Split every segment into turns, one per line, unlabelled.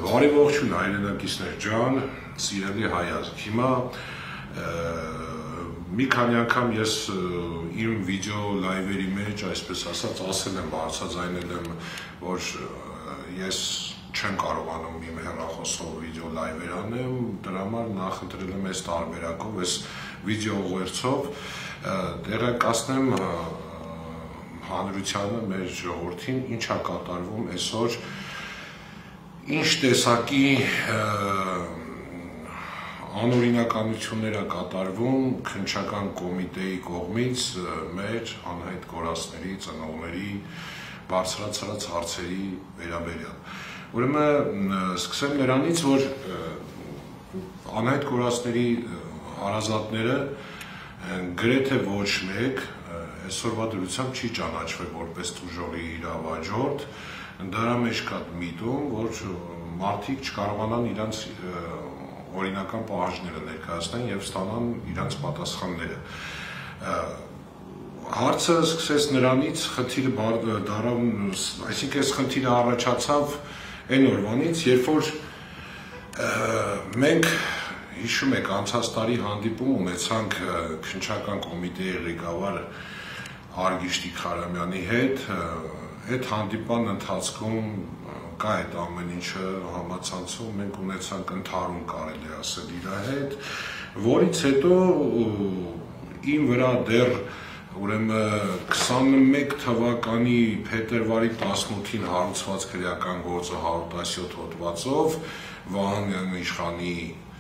Բարի ողջույն հայրենակիցներ ջան, սիրելի հայազգ։ Հիմա մի քանի անգամ ես իմ վիդեո լայվերի մեջ, այսպես ասած, ասել եմ, բարձրաձայնել եմ, որ ես չեմ կարողանում իմ հեռախոսով վիդեո լայվեր անեմ, դրա համար նախընտրել եմ այս տարբերակով, այս վիդեո ուղերձով տեղեկացնեմ հանրությանը, մեր ժողովրդին, ինչ է կատարվում այսօր, ինչ տեսակի անօրինականություններ է կատարվում քննչական կոմիտեի կողմից մեր անհայտ կորածների, ծնողների բարձրացրած հարցերի վերաբերյալ։ Ուրեմն սկսեմ նրանից, որ անհայտ կորածների հարազատները գրեթե ոչ մեկ այսօրվա դրությամբ չի ճանաչվել որպես տուժողի իրավաճորդ, դրա մեջ կա միտում, որ մարդիկ չկարողանան իրենց օրինական պահանջները ներկայացնեն եւ ստանան իրենց պատասխանները։ Հարցը սկսեց նրանից, խնդիրը դառավ, այսինքն այս խնդիրը առաջացավ այն օրվանից, երբ որ մենք հիշում եք անցած տարի հանդիպում ունեցանք քննչական կոմիտեի ղեկավար Արգիշտիկ Խարամյանի հետ, այդ հանդիպման ընթացքում կա այդ ամեն ինչը համացանցում, մենք ունեցանք ընդհանուր կարելի ասել իր հետ, որից հետո իմ վրա դեռ ուրեմն 21 թվականի փետրվարի 18-ին հարուցված քրեական գործը 117 հոդվածով Վահան իշխանի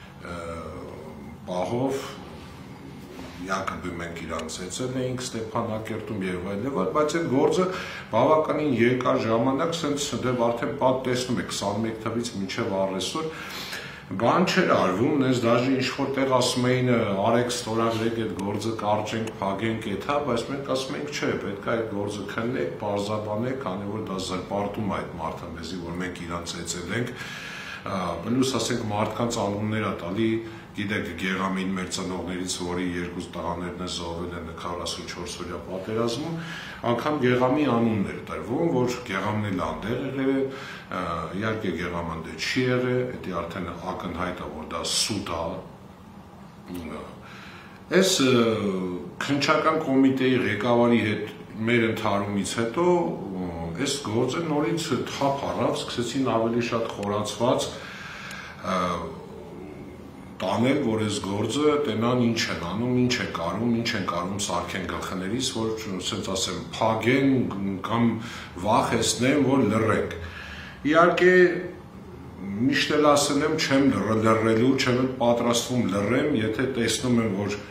պահով Յակոբի մենք իրան ծեծել էինք Ստեփանակերտում եւ այլն, բայց այդ գործը բավականին երկար ժամանակ սենց դեռ արդեն պատ տեսնում եք 21 թվից մինչեւ առեսօր բան չէր արվում, նես դաժե ինչ որտեղ ասում էին արեք ստորագրեք այդ գործը կարճենք, փակենք էթա, բայց մենք ասում ենք չէ, պետք է այդ գործը քննեք, բարձաբանեք, քանի որ դա զրպարտում է այդ մարդը մեզի, որ մենք իրան ծեծել ենք, բլուս ասենք մարդկանց անուններ է տալի Գիտեք Գեղամին մեր ծնողներից, որի երկու տղաներն է զոհվել են 44-օրյա պատերազմում, անգամ Գեղամի անունն էր տրվում, որ Գեղամն էլ անդեղ եղել է, իհարկե Գեղաման դե չի եղել, դա արդեն ակնհայտ է, որ դա սուտ է։ Այս քննչական կոմիտեի ղեկավարի հետ մեր ընդհարումից հետո այս գործը նորից թափ առավ, սկսեցին ավելի շատ խորացված տանել, որ այս գործը տենան ինչ են անում, ինչ են կարում սարքեն գլխներից, որ ասենց ասեմ, փագեն կամ վախեցնեն, որ լռենք։ Իհարկե միշտ էլ ասել եմ, չեմ լռելու, չեմ պատրաստվում լռեմ, եթե տեսնում եմ, որ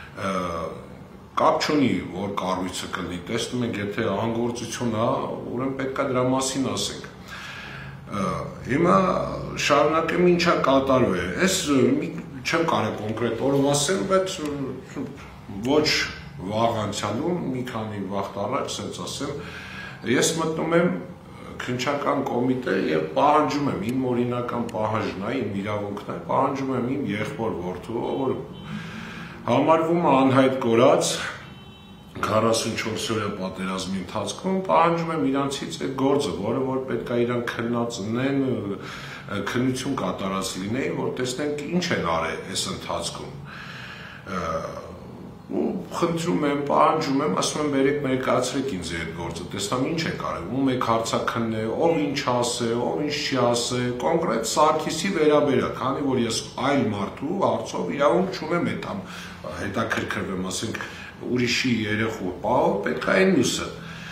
կապ չունի, որ կառույցը կլինի, տեսնում ենք, եթե անգործություն է, ուրեմն պետք է դրա մասին ասենք։ Հիմա շարունակեմ ինչա կատարվել, ես չեմ կարող կոնկրետ օրով ասել, բայց ոչ վաղ անցյալում, մի քանի վաղ առաջ, ասենց ասեմ, ես մտնում եմ քննչական կոմիտե եւ պահանջում եմ իմ օրինական պահանջն է, իմ իրավունքն է, պահանջում եմ իմ եղբոր որդու, որ համարվում է անհայտ կորած 44-օրյա պատերազմի ընթացքում պահանջում եմ իրանցից այդ գործը, որը որ պետք է իրան քննածնեն, քննություն կատարած լինեին, որ տեսնենք ինչ են արել այս ընթացքում։ Ու խնդրում եմ, պահանջում եմ, ասում եմ բերեք ներկայացրեք ինձ այդ գործը, տեսնամ ինչ եք արել, ում եք հարցաքննել, ով ինչ ասել, ով ինչ չի ասել, կոնկրետ Սարգիսի վերաբերյալ, քանի որ ես այլ մարդու հարցով իրավունք չունեմ այդամ հետաքրքրվեմ, ասենք ուրիշի երեխու պահով պետք է այն մյուսը։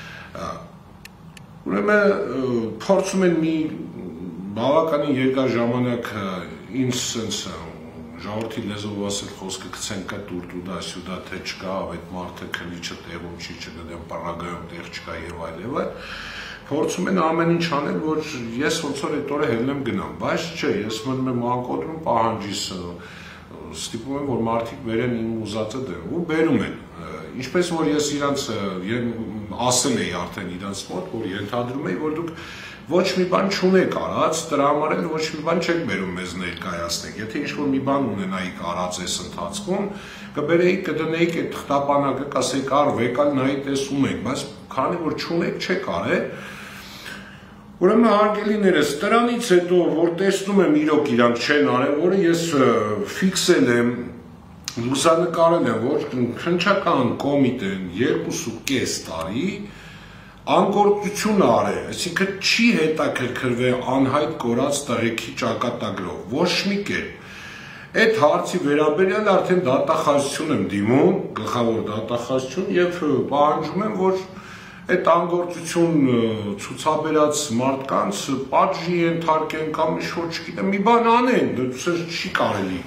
Ուրեմն փորձում են մի բավականին երկար ժամանակ ինձ սենց ժողովրդի լեզվով ասել խոսքը գցեն կա տուրտուդա սյուդա թե չկա, այդ մարդը քնիչը տեղում չի չգիտեմ, պարագայում տեղ չկա եւ այլ։ Փորձում են ամեն ինչ անել, որ ես ոնց որ այդ օրը հելնեմ գնամ, բայց չէ, ես մնում եմ անկոտրում պահանջիս ստիպում եմ, որ մարդիկ բերեն իմ ուզածը դեմ ու բերում են։ Ինչպես որ ես իրանց ասել էի արդեն իրանց մոտ, որ ենթադրում էի, որ դուք ոչ մի բան չունեք արած, դրա համար էլ ոչ մի բան չեք բերում մեզ ներկայացնեք։ Եթե ինչ-որ մի բան ունենայիք արած այս ընթացքում, կբերեիք, կդնեիք այդ թղթապանակը, կասեիք արվ եկալ նայի տեսում եք, բայց քանի որ չունեք, չեք արել, Ուրեմն հարգելիներս, դրանից հետո որ տեսնում եմ իրոք իրանք չեն արել, որը ես ֆիքսել եմ, լուսանկարել եմ, որ քննչական կոմիտեն 2.5 տարի անկորձություն արել, այսինքն չի հետաքրքրվել անհայտ կորած տղեկի ճակատագրով, ոչ մի կերպ։ Այդ հարցի վերաբերյալ արդեն դատախազություն եմ դիմում, գլխավոր դատախազություն եւ պահանջում եմ, որ այդ անգործություն ցուցաբերած մարդկանց պատժի ենթարկեն կամ ինչ-որ չգիտեմ, մի բան անեն, դա չի կարելի։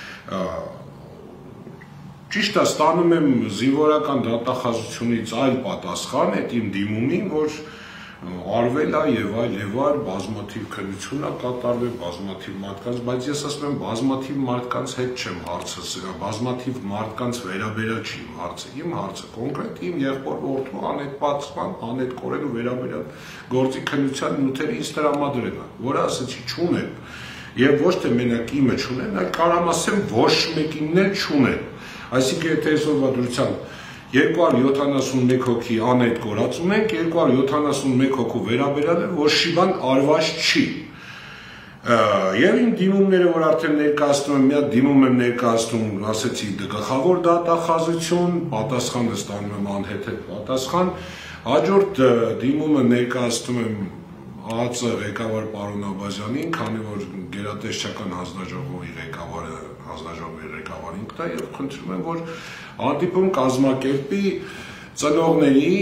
Ճիշտ է, ստանում եմ զինվորական դատախազությունից այլ պատասխան այդ իմ դիմումին, որ արվել է եւ այլ բազմաթիվ քննություն է կատարվել բազմաթիվ մարդկանց, բայց ես ասում եմ բազմաթիվ մարդկանց հետ չեմ հարցը սրա, բազմաթիվ մարդկանց վերաբերյալ չի իմ հարցը, կոնկրետ իմ եղբոր որդու անհետպատասխան, անհետկորելու վերաբերյալ գործի քննության նյութերը ինձ տրամադրել է, որը ասեցի չունեմ, եւ ոչ թե մենակ իմը չունեն, այլ կարամ ասեմ ոչ մեկինն էլ չունեն, այսինքն եթե այսօրվա դրությամբ 271 հոգի անհետ կորած ունենք, 271 հոգու վերաբերյալ է, որ շի բան արված չի։ Եվ իմ դիմումները, որ արդեն ներկայացնում եմ, մի հատ դիմում եմ ներկայացնում, ասեցի գլխավոր դատախազություն, պատասխանը ստանում եմ անհետ պատասխան, հաջորդ դիմումը ներկայացնում եմ ԱԱԾ ղեկավար պարոն Աբազյանին, քանի որ գերատեսչական հանձնաժողովի ղեկավար ինքն է եւ խնդրում եմ, որ հանդիպում կազմակերպի ծնողների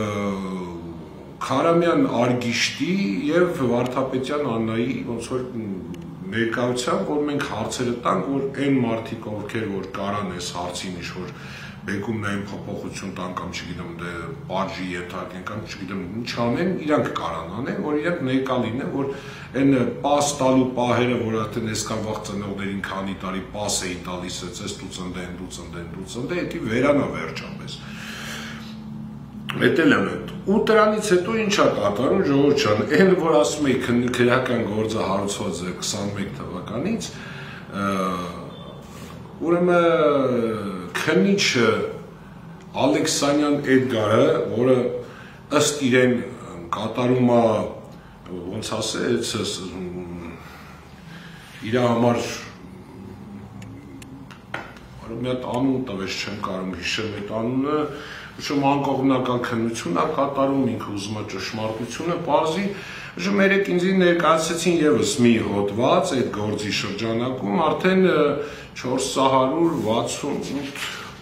Քարամյան Արգիշտի եւ Վարդապետյան Աննայի ոնց որ ներկայությամբ, որ մենք հարցերը տանք, որ այն մարդիկ, ովքեր որ կարան այս հարցին ինչ-որ բեկումնային փոփոխություն տան կամ չգիտեմ դե բաժի ենթարկեն կամ չգիտեմ ինչ անեն, իրանք կարան անեն, որ իրանք ներկա լինեն, որ այն պաս տալու պահերը, որ արդեն այսքան վաղ ծնողներին քանի տարի պաս էին տալիս, այս դու ծնդեն, դա վերանա վերջապես։ Էտել եմ այդ։ Ու դրանից հետո ինչ է կատարում ժողովուրդ ջան, այն որ ասում էի քննիական գործը հարուցված է 21 թվականից, ուրեմն քննիչը Ալեքսանյան Էդգարը, որը ըստ իրեն կատարում է, ոնց ասեց, իր համար մի հատ անուն տվեց, չեմ կարող հիշել այդ անունը, անկողմնական քննություն է կատարում, ինքը ուզում է ճշմարտությունը պարզի, երեք ինձ ներկայացրեցին ևս մի հոդված այդ գործի շրջանակում, արդեն 468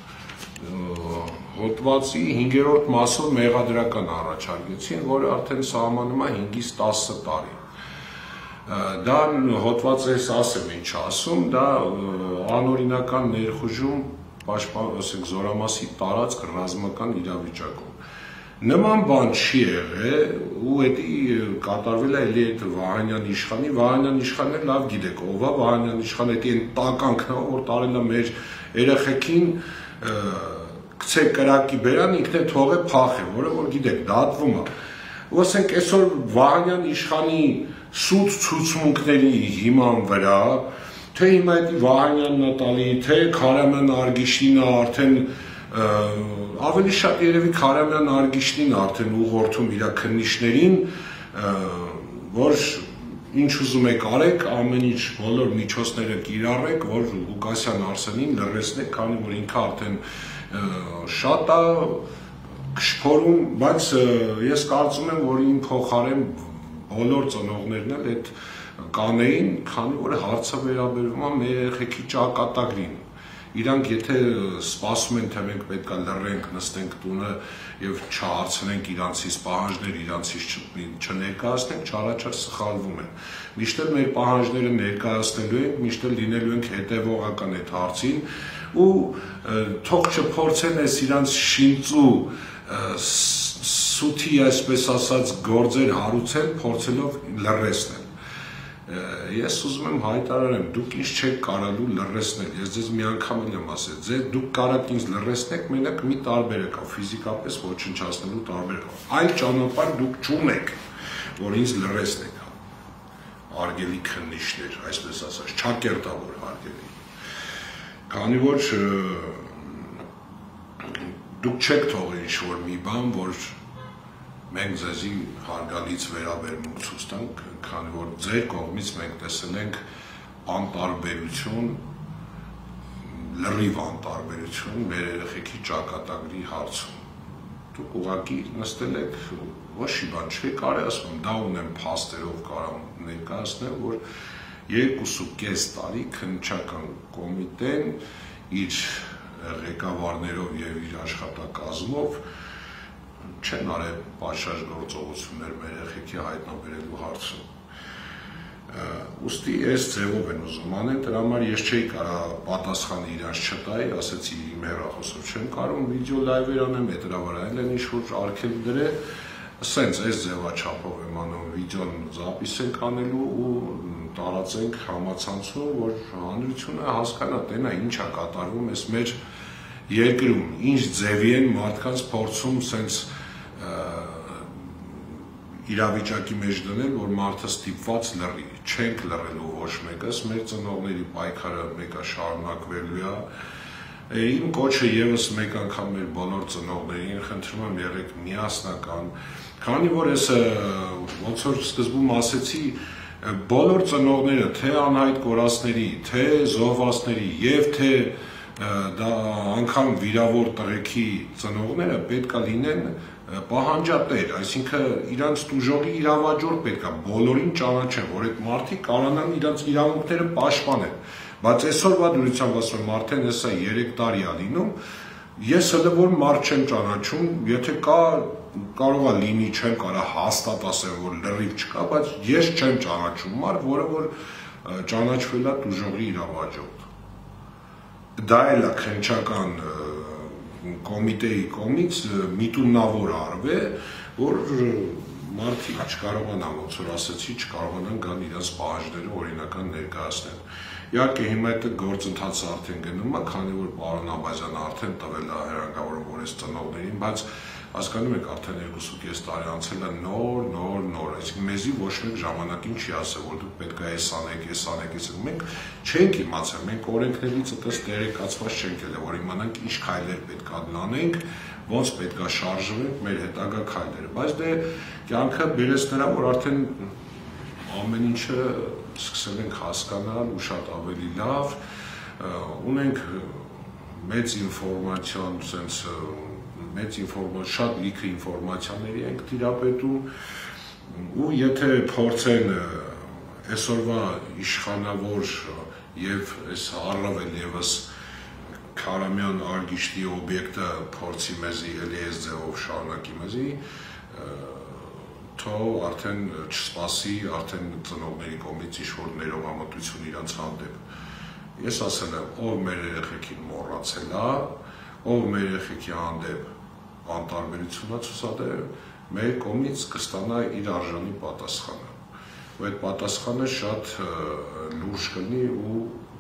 հոդվածի 5-րդ մասով մեղադրական առաջարկեցին, որը արդեն սահմանում է 5-ից 10 տարի։ Դա հոդվածը ես ասեմ ինչ ասում, դա անօրինական ներխուժում զորամասի տարածք ռազմական իրավիճակում։ Նման բան չի եղել ու էդի կատարվել է էլի այդ Վահանյան իշխանը լավ գիտեք, ով է Վահանյան իշխանը, էդի այն տականքն է, որ տարել է մեր երեխեքին գցե կրակի բերան, ինքն է թողե փախե, որը որ գիտեք, դատվում է։ Ու ասենք այսօր Վահանյան իշխանի սուտ ցուցմունքների հիման վրա, թե հիմա էդի Վահանյանն է տալի, թե Քարամյան Արգիշտին է արդեն ավելի շատ երևի Քարամյան Արգիշտին արդեն ուղղորդում իր քննիչներին, որ ինչ ուզում եք արեք, ամեն ինչ բոլոր միջոցները կիրառեք, որ Ղուկասյան Արսենին լրացնեք, քանի որ ինքը արդեն շատ է քշփորում, բայց ես կարծում եմ, որ իմ փոխարեն բոլոր ծնողներն էլ այդ կանեին, քանի որ հարցը վերաբերվում է մեր երեխեքի ճակատագրին։ Իրանք եթե սպասում են, թե մենք պետք է լռենք, նստենք տունը եւ չհարցնենք իրանցից պահանջներ, իրանցից չներկայացնենք, չարաչար սխալվում են։ Միշտ էլ մեր պահանջները ներկայացնելու ենք, միշտ էլ լինելու ենք հետեւողական այդ հարցին ու թող չփորձեն այս իրանց շինծու սութի, այսպես ասած, գործեր հարուցել, փորձելով լռեցնել։ Ես ուզում եմ հայտարարեմ, դուք ինձ չեք կարալու լռեցնել, ես ձեզ մի անգամ եմ ասել, դուք կարաք ինձ լռեցնեք, մենակ մի տարբերակ է, ֆիզիկապես ոչնչացնելու տարբերակ, այլ ճանապարհ դուք չունեք, որ ինձ լռեցնեք, հարգելի քննիչներ, այսպես ասած, չակերտավոր հարգելի, քանի որ դուք չեք թողել ինչ-որ մի բան, որ մենք ձեզի հարգալից վերաբերմունք ցույց տանք, քանի որ ձեր կողմից մենք տեսել ենք անտարբերություն, լրիվ անտարբերություն մեր երեխեքի ճակատագրի հարցում։ Դուք ուղղակի նստել եք, ոչ մի բան չի կարելի, ասում եմ, դա ունեմ փաստերով կարող ներկայացնել, որ 2.5 տարի քննչական կոմիտեն իր ղեկավարներով եւ իր աշխատակազմով չեն արել պատշաճ գործողություններ մեր երեխեքի հայտնաբերելու հարցում։ Ուստի այս ձևով են ուզում անեն, դրա համար ես չէի կարող պատասխանը իրանց չտայի, ասեցի իմ հեռախոսով չեմ կարող վիդեո լայվեր անեմ, դրա վրա էլ են ինչ-որ արգել դրել, սենց այս ձևաչափով եմ անում վիդեոն զապիս ենք անելու ու տարածենք համացանցում, որ հանրությունը հասկանա, տենա ինչ է կատարվում այս մեր երկրում, ինչ ձևի են մարդկանց փորձում սենց իրավիճակի մեջ դնել, որ մարդը ստիպված լռի, չենք լռելու ոչ մեկս, մեր ծնողների պայքարը մեկը շարունակվելու է։ Իմ կոչը եւս մեկ անգամ մեր բոլոր ծնողներին խնդրում եմ եղեք միասնական, քանի որ ես ոնց որ սկզբում ասեցի, բոլոր ծնողները, թե անհայտ կորածների, թե զոհվածների եւ թե դա անգամ վիրավոր տղեկի ծնողները պետք է լինեն պահանջատեր, այսինքն իրանց տուժողի իրավաճոր պետք է բոլորին ճանաչեն, որ այդ մարդիկ կարողանան իրանց իրավունքները պաշտպանել, բայց այսօրվա դրությամբ ասում եմ, արդեն հեսա 3 տարի է լինում, ես հələ որ մարդ չեմ ճանաչում, եթե կա կարող է լինի, չեմ կարող հաստատ ասեմ, որ լրիվ չկա, բայց ես չեմ ճանաչում մարդ, որը որ ճանաչվել է տուժողի իրավաճորդ։ Դա էլ է քննչական կոմիտեի կողմից միտումնավոր արվե, որ մարդիկ չկարողանան, ոնց որ ասեցի, չկարողանան գան իրենց պահանջները օրինական ներկայացնել։ Իհարկե հիմա այդ գործընթացը արդեն գնում է, քանի որ պարոն Աբազյանը արդեն տվել է հեռանկարով որ այս ծնողներին, բայց հասկանում եք արդեն 2.5 տարի անցել է նոր, այսինքն մեզի ոչ մեկ ժամանակին չի ասել, որ դուք պետք է այս անեք, մենք չենք իմացել, մենք օրենքներից այդպես տեղեկացված չենք եղել, որ իմանանք ինչ քայլեր պետք է անենք, ոնց պետք է շարժվենք մեր հետագա քայլերը, բայց դե կյանքը բերեց նրա, որ արդեն ամեն ինչը սկսել ենք հասկանալ ու շատ ավելի լավ, ունենք մեծ ինֆորմացիոն, շատ լիքը ինֆորմացիաների ենք տիրապետում ու եթե փորձեն այսօրվա իշխանավոր եւ այս առավել եւս Քարամյան արգիշտի օբյեկտը փորձի մեզի էլի այս ձևով շարունակի մեզի թող արդեն չսպասի արդեն ծնողների կողմից ինչ-որ ներողամտություն իրանց հանդեպ։ Ես ասել եմ, ով մեր երեխեքին մոռացել է, ով մեր երեխեքի հանդեպ անտարբերություն է ցուցադրել, մեր կողմից կստանա իր արժանի պատասխանը։ Ու այդ պատասխանը շատ լուրջ կլինի ու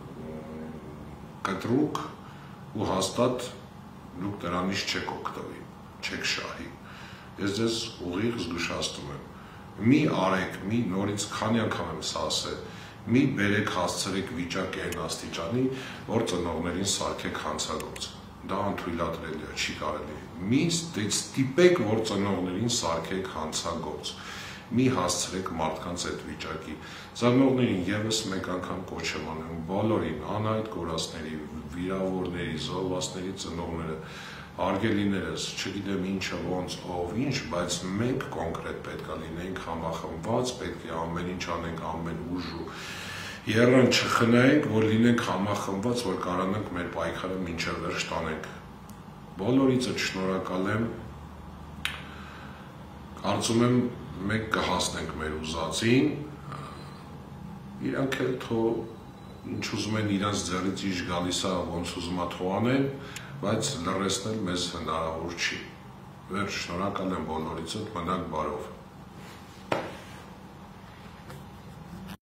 կտրուկ ու հաստատ դուք դրանից չեք օգտվի, չեք շահի։ Ես ձեզ ուղիղ զգուշացնում եմ, մի արեք, մի նորից քանի անգամ եմ սա ասել, մի բերեք հասցրեք վիճակի այն աստիճանի, որ ծնողներին սարքեք հանցագործ։ Դա անթույլատրելի է, չի կարելի։ Մի ստիպեք, որ ծնողներին սարքեք հանցագործ։ Մի հասցրեք մարդկանց այդ վիճակի։ Ծնողներին եւս մեկ անգամ կոչ եմ անում բոլորին, անհայտ կորածների, վիրավորների, զոհվածների ծնողները, արգելիներս, չգիտեմ ինչը, ոնց, ով, ինչ, բայց մենք կոնկրետ պետք է լինենք համախմբված, պետք է ամեն ինչ անենք, ամեն ուժ ու եռան չխնայենք, որ լինենք համախմբված, որ կարողանանք մեր պայքարը մինչև վերջ տանենք։ Բոլորիցը շնորհակալ եմ։ Կարծում եմ մենք կհասնենք մեր ուզածին, իրանք էլ թող ինչ ուզում են իրանց ձեռից ինչ գալիս է, ոնց ուզում է թող անեն, բայց լռեցնել մեզ հնարավոր չի։ Վերջ, շնորհակալ եմ բոլորիցդ, մնաք բարով։